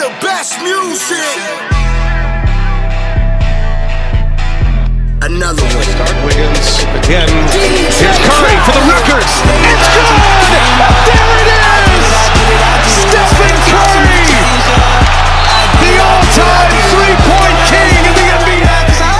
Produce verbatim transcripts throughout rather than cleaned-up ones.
the best music. Another one. Start Wiggins again. Here's Curry for the records. It's good! There it is! Stephen Curry! The all-time three-point king in the N B A!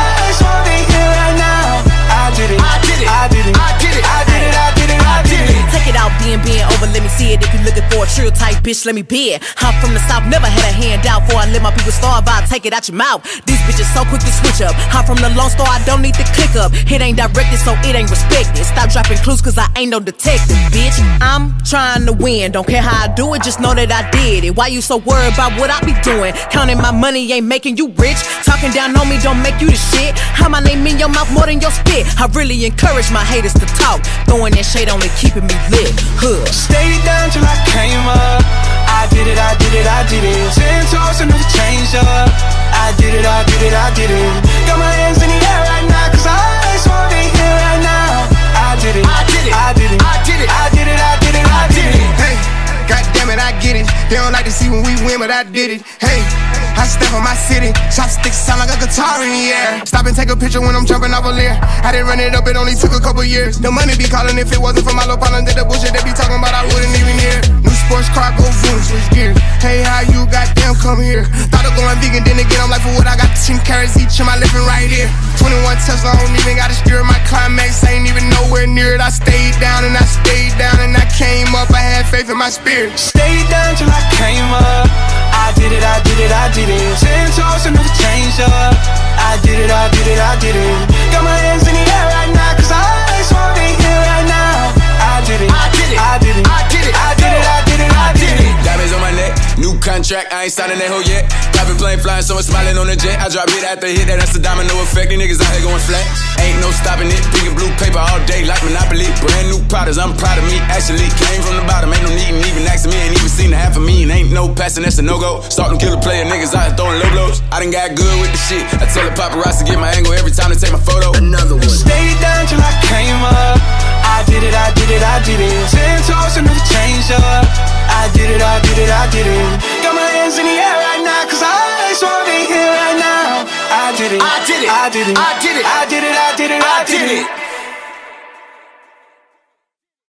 I did it, I did it, I did it, I did it, I did it, I did it, I did it. Take it out, being, being over, let me see it. If you're looking for a trill type bitch, let me be it. I'm from the south, never had a handout. Before I let my people starve, I'll take it out your mouth. These bitches so quick to switch up. I'm from the Lone Star, I don't need to click up. It ain't directed, so it ain't respected. Stop dropping clues, cause I ain't no detective, bitch. I'm trying to win, don't care how I do it, just know that I did it. Why you so worried about what I be doing? Counting my money ain't making you rich. Talking down on me don't make you the shit. How my name in your mouth more than your spit. I really encourage my haters to talk. Throwing that shade only keeping me lit. Huh. Stayed down till I came up. I did it, I did it, I did it. Ten toes and never changed up. I did it, I did it, I did it. Got my hands in the air right now, cause I just wanna be here right now. I did it, I did it, I did it, I did it, I did it, I did it, I did it. Hey, goddamn it, I get it. They don't like to see when we win, but I did it. Hey, I step on my city, chopsticks sound like a guitar in the air. Stop and take a picture when I'm jumping off a leer. I didn't run it up, it only took a couple years. The money be calling if it wasn't for my little partner. Did the bullshit they be talking about, I wouldn't even hear. New sports car, go zoom, switch gears. Hey, how you goddamn come here? Thought of going vegan, then again, I'm like, for what I got ten carrots each in my living right here. twenty-one Tesla, I don't even gotta steer. My climax ain't even nowhere near it. I stayed down and I stayed down and I came up. I had faith in my spirit. Stayed down till I came up. I did it, I did it, I did it. Ten toes and never changed up. I did it, I did it, I did it. Got my hands in the air right now, cause I just wanna be here right now. I did it, I did it, I did it, I did it, I did it, I did it, I did it. Diamonds on my neck, new contract, I ain't signing that hoe yet. Private plane flying, someone smiling on the jet. I drop hit after hit, that, that's the domino effect. These niggas out here going flat. Ain't no stopping it, pink and blue paper all day like Monopoly. Brand new products, I'm proud of me. Actually came from the bottom, ain't no need and even asking me. Ain't even seen the half of me and ain't no passing, that's a no-go. Starting killer player, niggas out here throwing low blows. I done got good with the shit. I tell the paparazzi to get my angle every time they take my photo. Another one. Stayed down till I came up. I did it, I did it, I did it. Ten toes and never changed up. I did it, I did it, I did it. Got my hands in the air right now, cause I just wanna be here right now. I did it, I did it, I did it, I did it, I did it, I did it, I did it.